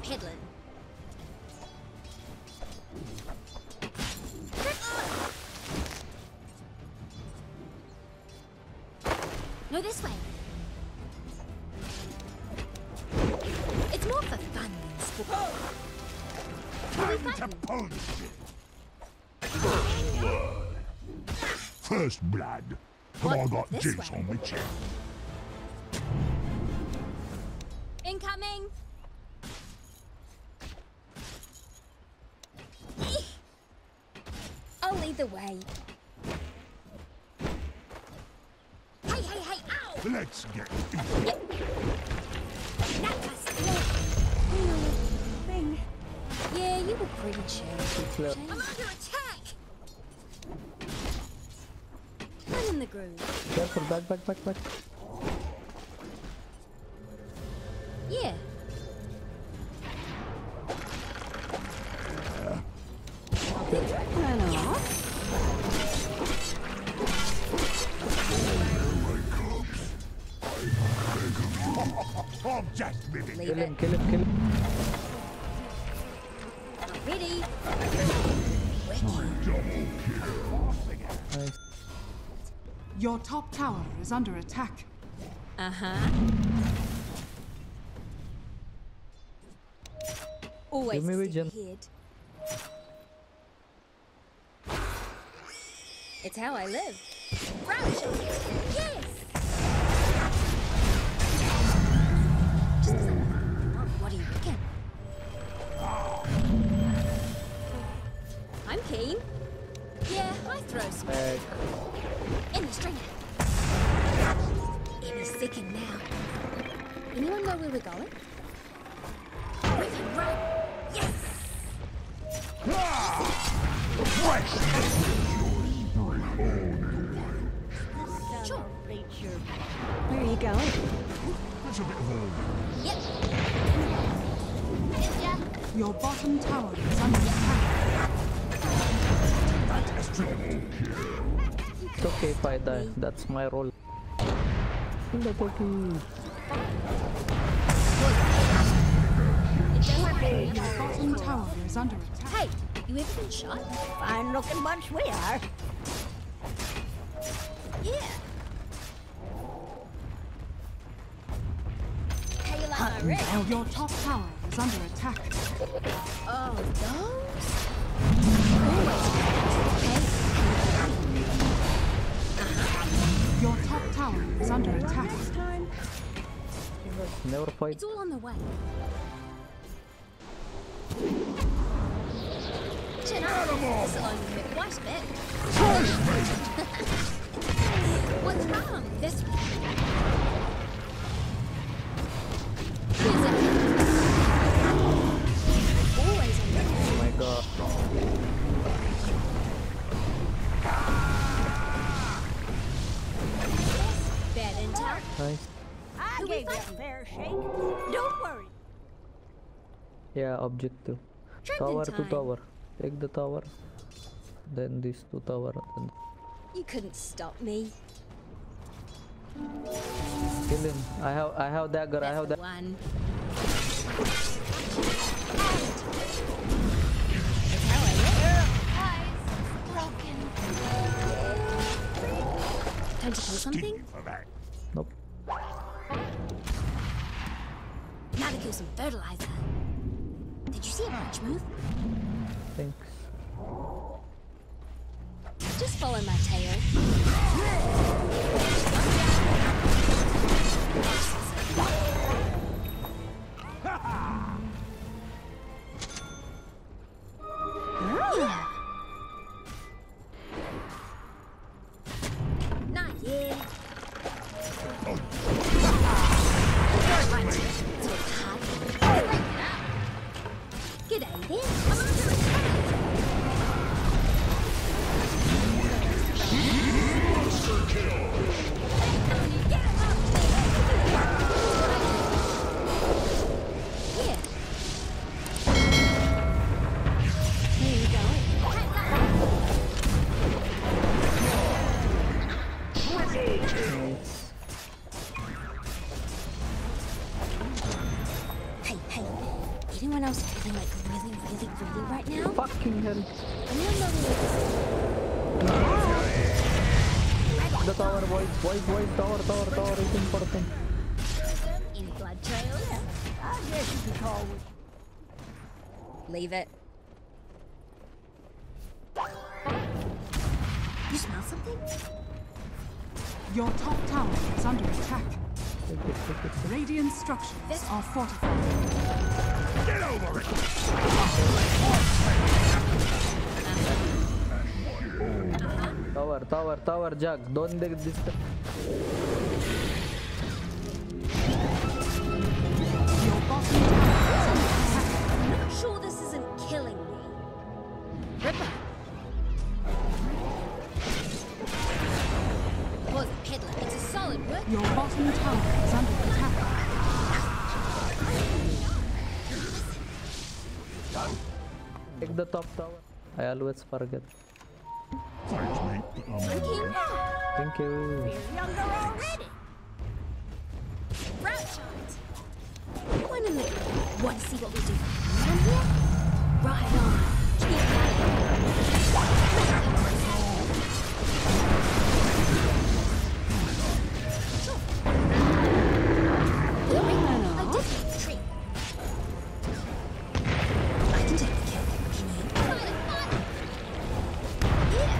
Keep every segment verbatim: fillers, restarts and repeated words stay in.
peddling. No, this way. It's more for fun than sport. Time to punch. First blood. First blood. Come What? on, I got This juice way? on my chin. Incoming! Eek. I'll lead the way. Hey, hey, hey, ow! Let's get Yep. That was thing. Yeah, you were pretty chill. I'm under attack! I'm in the groove. Careful, back, back, back, back. Yeah. Run off. I'm just living. Leave Kill it. him, kill him, kill him. Not ready. Nice. Your top tower is under attack. Uh-huh. Always Give me a vision. step ahead. It's how I live. Crouch! Yes! Just as I- what do you reckon? I'm keen. Yeah, I throw some Back. in the string. Any second now. Anyone know where we're going? We can run. Yes! Fresh. Sure. Where are you going? That's a bit of a... Yep. Yeah. Your bottom tower is under attack. It's okay if I die. That's my role. The turkey. Your bottom tower is under attack. Hey, you ever been shot? Fine looking bunch we are. Yeah. How you like my ring? Your top tower is under attack. Oh, those? Always. Uh-huh. Your top tower is under attack. Never fight. It's all on the way. Chin up. This will only hurt quite a bit. What's wrong? This way. Here's it. Always on the way. Oh my god. Bad intel. Nice. I Who we gave you a fighting? fair shake. Don't worry. Yeah, objective. Trending Tower to time. tower. Take the tower. Then this to tower. Then You couldn't stop me. kill him. I have I have dagger. I That's have the that. one. That's how I live. Broken. Time to kill something? For that. Nope. Now to kill some fertilizer. Did you see a punch move? Thanks. Just follow my tail. Yeah. Not yet. Right. So it's hot. G'day then. I'm under attack. Fucking hell. Anyone know where The tower, boys, boys, boys, tower, tower, tower is important. any blood trails? I guess you could call it. Leave it. You smell something? Your top tower is under attack. Take it, take it. Radiant structures are fortified. Get over it! Tower, tower, tower, Jack. Don't take this. Your bottom tower is under attack. Sure this isn't killing me. Ripper. Pause it, peddler. It's a solid work. Your bottom tower is under attack. Take the top tower. I always forget. Thanks, mate. Um, Looking back. Thank you. Younger already. Route shot. One in the want to see what we do from here? Right on. Keep at it. Sure. I did take the tree. I can take the kill. Can you? Silent fire. Yeah.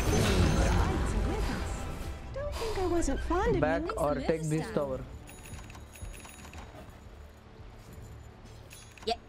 Don't think I wasn't fond of Back you. or the take this nervous tower. Yep.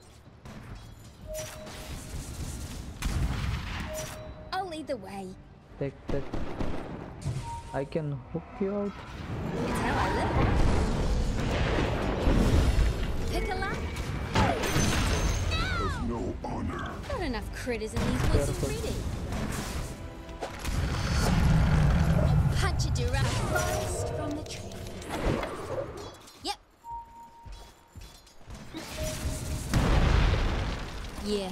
I'll lead the way. Take that. I can hook you out. It's how I live. Pick a line. there's no honor. Not enough critters in these woods Careful. already. I'll punch a giraffe forest from the tree. Yep. Yeah.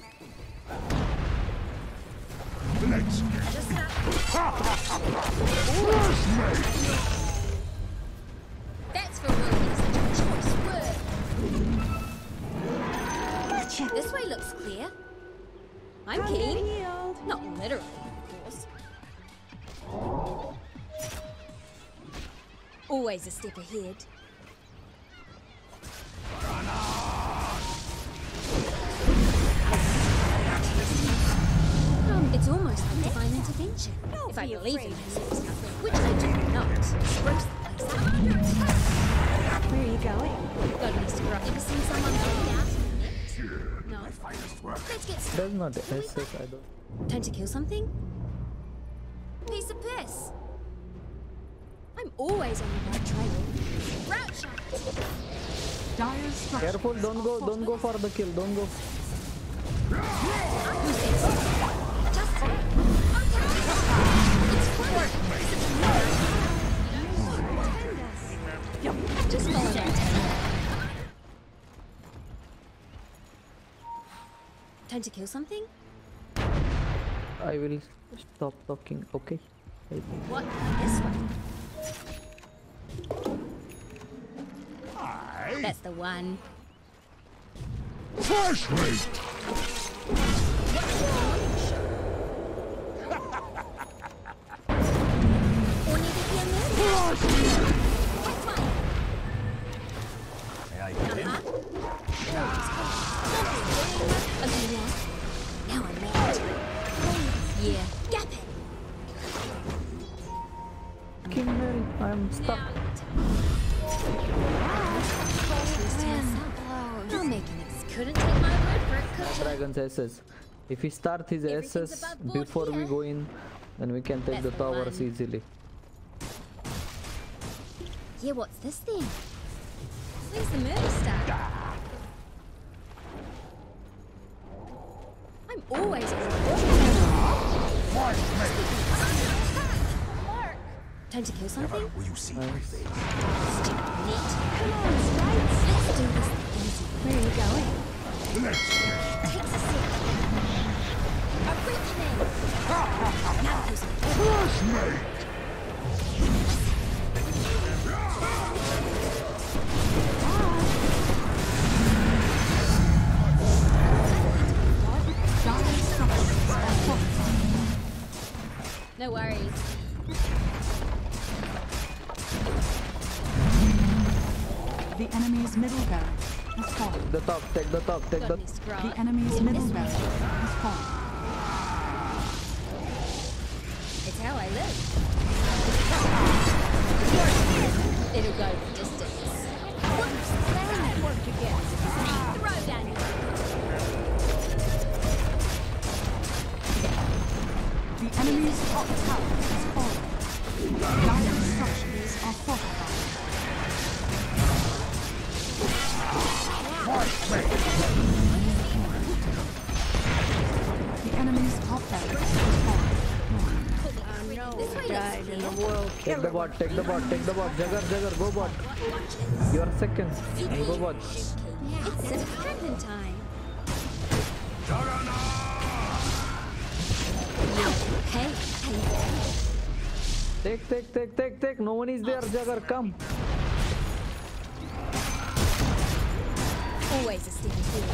Let's get Just not. first, mate! That's for really such a choice word. Gotcha. This way looks clear. I'm Under keen. yield. Not literally, of course. Always a step ahead. Um, it's almost like divine intervention. Don't if I be believe in afraid. that sort of stuff, which I do not. Spruce the place up. I'm under attack. Where are you going? God needs to grow. Ever seen someone bleed out in the net? No. Finest work. Let's get started. Does not S S, I don't. Time to kill something? Piece of piss. I'm always on the right trail. Route shot. Dire structures. Careful, don't go, don't go for the kill, don't go. Who said so? Just okay. It's fun. Just follow that tail. Time to kill something? I will stop talking, okay? I think. What? This way. Aye. That's the one. First rate! Or need to be a murder. Catch one. May I get in? Okay, yeah. Now I'm ready. Yeah. Gap it. Fucking hell, I'm stuck. I'll make an ex. Couldn't take my word for it, could you? Dragon's S S. If we start his Everything's S S above board before we here. go in, then we can take That's the the towers one. easily. Yeah, what's this then? Where's the murder start? I'm always on the First mate! Mark. Time to kill something? Will you see my Nice. face? Stupid neat. Come on, Sprites. Let's do this easy. Where are you going? Let's get Takes a sec. A reckoning. Now who's first mate! No worries. The enemy's middle barracks has fallen. The top, take the top, take Got the... any scrap? The enemy's middle barracks has fallen. It's how I live. It'll go the distance. Whoops! Let's work together. Throw down your The enemy's top tower has fallen. Dire structures are fortified. The enemy's top barracks has fallen. This way Died in the looks world Take the bot, take the bot, take the bot. Jagger, Jagger, go bot. You are second. And go bot. It's dragon time. Hey, hey. Take, take, take, take, take. No one is there, Jagger, come. Always a sticky fool.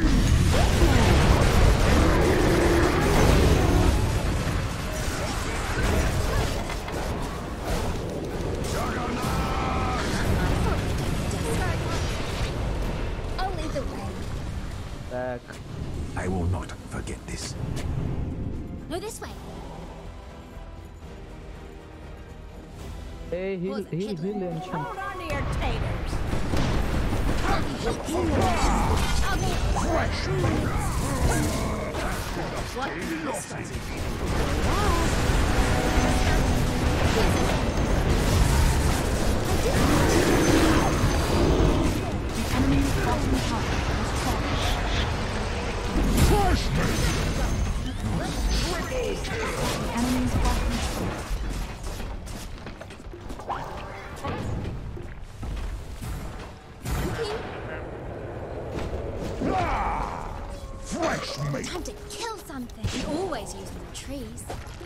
I'll lead the way. Back. I will not forget this. No, this way. Hey, heal, Pause it, heal, head heal, left. ancient. Hold on to your taters. The enemy's bottom tower has fallen. The enemy's bottom tower. Fresh meat. Time to kill something. We always use the trees.